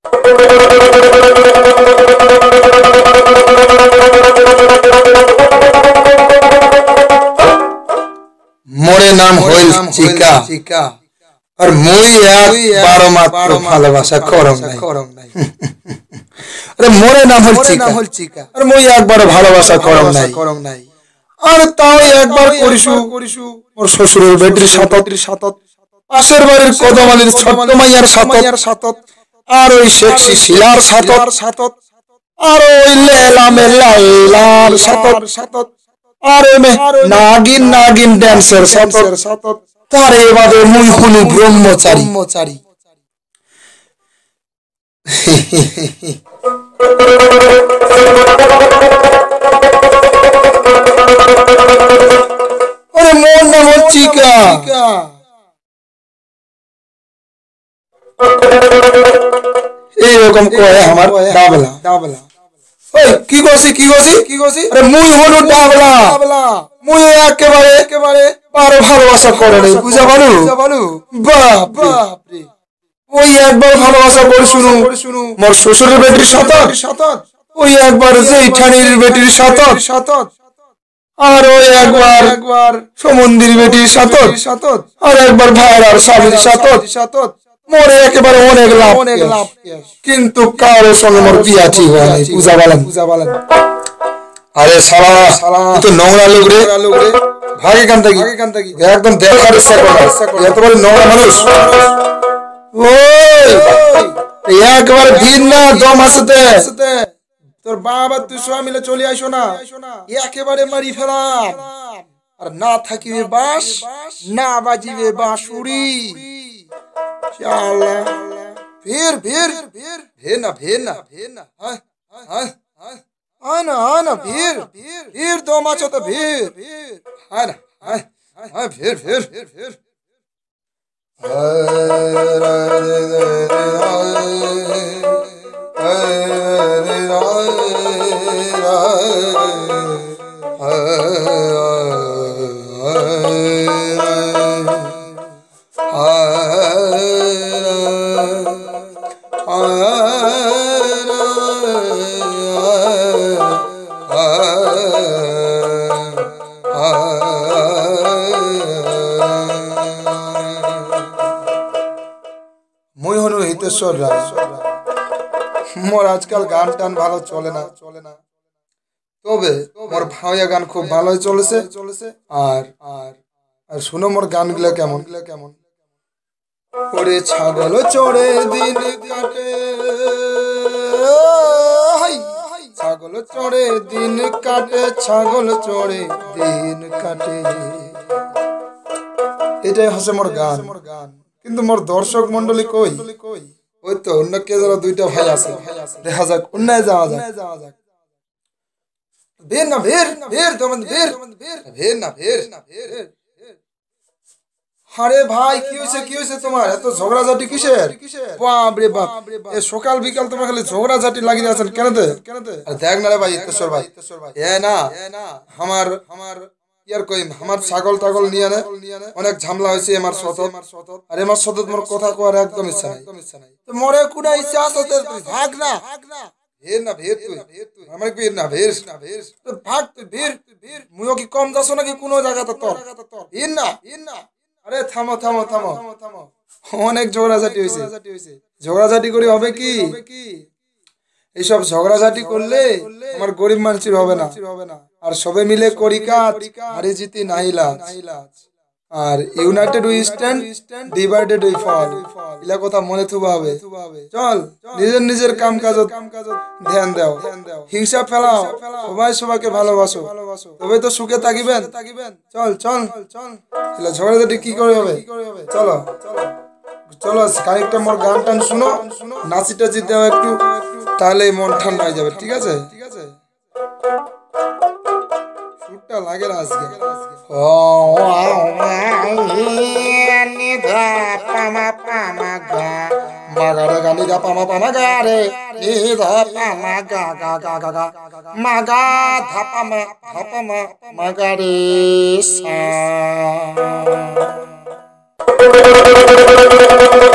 মোরে নাম হইল চিকা আর মুই একবার মাত্র ভালোবাসা করম নাই আরে মোরে নাম হইল চিকা আর মুই একবার ভালোবাসা করম নাই আর তাও একবার করিসু মোর শ্বশুরের বেটির সাথত পাশের বাড়ির কদমালির ছোট্ট মাইয়ার সাথত আর ওই সেক্সি শিলার সাথত আর ওই লেলামের লাইলার সাথত আর নাগিন ড্যান্সের সাথত তার এবারে মুই হলু ব্রহ্মচারী আরে মোর নাম হচ্ছে চিকা এইরকম কয় আমার ডাবলা ওই কি গছি আরে মুই হলু ডাবলা মুই একেবারে পারো ভালোবাসা করে নাই বুঝা ভালো বাপ রে ওই একবার ভালোবাসা করে শুনু মোর শ্বশুরের বেটির সাথত ওই একবার জেঠানির বেটির সাথত আর ওই একবার সমন্দির বেটির সাথত আর একবার ভাইয়ের আর স্বামীর সাথত মোরে একেবারে অনেক লাভ কিন্তু কারো সঙ্গে মোর বিয়া ঠিক হয় নাই বুঝা বলেন আরে শালা তুই তো নোংরা লোক রে ভাগে কান থাকি একদম দেখার ইচ্ছা করে এত বড় নোংরা মানুষ ওই একবার ভিন না দম আসতে তোর বাবা তুই সবাই মিলে চলে আসো না একেবারে মারি ফেলাম আর না থাকিবে বাস না বাজিবে বাঁশুড়ি শালা ভের না আনা ভীর দম আছে তো ভীর ভীর মোর আজকাল গান টান ভালো চলে না তবে মোর ভাইয়া গান খুব ভালোই চলেছে আর শুনো মোর গানগুলো কেমন ওরে ছাগল চড়ে দিন কাটে ছাগল চড়ে দিন কাটে এটাই হচ্ছে মোর গান কিন্তু মোর দর্শক মন্ডলী কই ওই তো অন্য কে যারা দুইটা ভাই আছে দেখা যাক অন্যায় যাওয়া যাক ভের না আরে ভাই কি হয়েছে তোমার এত ঝগড়াঝাটি কিসের বাপ রে বাপ এ সকাল বিকাল তোমার খালি ঝগড়াঝাটি লাগিয়ে আছেন কেন দেখ না রে ভাই ইতেশ্বর ভাই এ না আমার ইয়ার কই আমার ছাগল টাগল নিয়ে নে অনেক ঝামেলা হয়েছে আমার সতত আর আমার সতত মোর কথা কওয়ার একদম ইচ্ছা নাই তো মরে কুনা ইচ্ছা আছে তুই ভাগ না ভের তুই আমার কি না ভের তো ভাগ তুই ভের মুইও কি কম যাস নাকি কোন জায়গাতে তোর ভের না আরে থামো অনেক ঝগড়াঝাটি হয়েছে ঝগড়াঝাটি করে হবে কি এইসব ঝগড়াঝাটি করলে আমার গরিব মানুষের হবে না আর সবে মিলে করি কাজ হারি জিতি নাইলাজ আর united we stand divided we fall ইলা কথা মনে থুবা হবে চল নিজের কাম কাজ ধ্যান দাও হিংসা ফেলাও সবাইকে ভালোবাসো তবে তো সুখে থাকিবেন চল এলা ঝগড়াঝাটি কি করে হবে চলো খানিকটা মোর গান টান শুনো নাচি টাচি দাও একটু তাহলে মন ঠান্ডা হয়ে যাবে ঠিক আছে সুরটা লাগে না আজকে মাগারে গানি দা পামা গা রে নিধা পামা গা মাগা ধাপামা মাগারে সা